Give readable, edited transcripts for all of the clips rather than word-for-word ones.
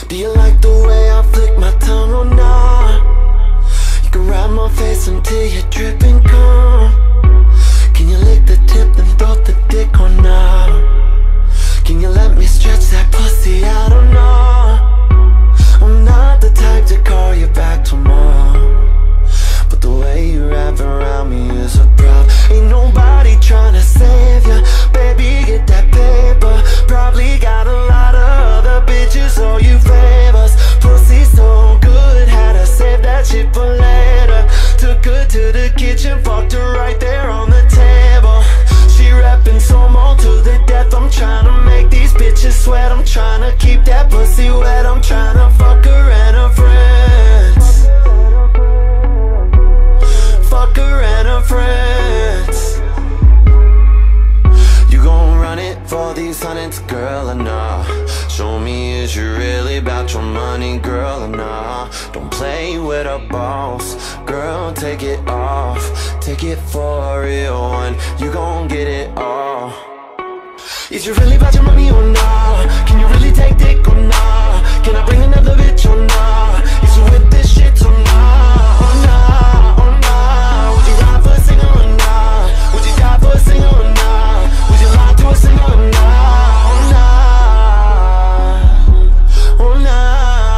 Do you like the way I flick my tongue or not? You can ride my face until you're dripping cum. Can you lick the tip and throw the dick or not? Can you let me stretch that pussy out or not? I'm not the type to call you back tomorrow, but the way you wrap around me is a problem. Ain't nobody tryna save ya, baby, get that paper. Probably got a lot of other bitches, so you favors. Pussy so good, had to save that shit for later. Took her to the kitchen, fucked her right there on the table. She rapping Somo to the death. I'm tryna make these bitches sweat. I'm tryna keep that pussy wet. I'm tryna fuck her and her friends. Fuck her and her friends. You gon' run it for these hundreds, girl, or nah? Show me, is you really about your money, girl, or nah? Don't play with a boss, girl, take it off. Take it for a real one, you gon' get it all. Is you really about your money or nah? Can you really take dick or nah? Can I bring another bitch or nah? Is you with this shit or nah? Or nah, or nah? Would you ride for a singer or nah? Would you die for a singer or nah? Would you lie to a singer or nah? Or nah? Or nah?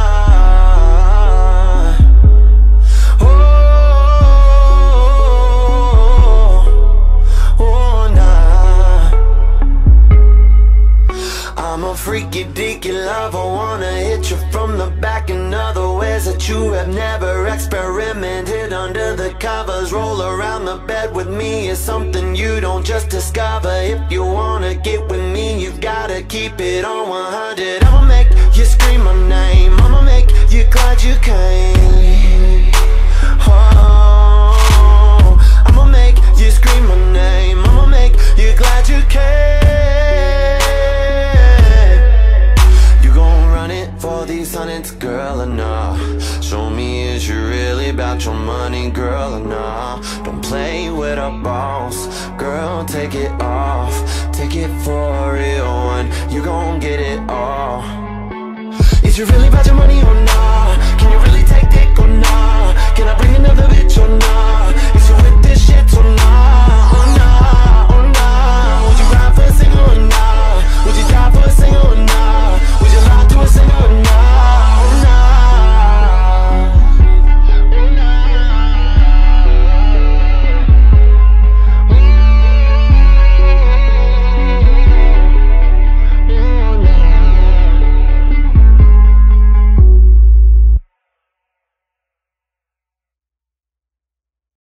I'm a freaky deaky lover, wanna hit you from the back in other ways that you have never experimented. Under the covers, roll around the bed with me is something you don't just discover. If you wanna get with me, you've gotta keep it on 100. I'ma make you scream my name, I'ma make you glad you came. Oh, I'ma make you scream my name, I'ma make you glad you came. For these hundreds, girl, or nah? Show me, is you really about your money, girl, or nah? Don't play with a boss, girl, take it off. Take it for a real one, you gon' get it all. Is you really about your money or nah? Can you really take dick or nah? Can I bring another bitch or nah?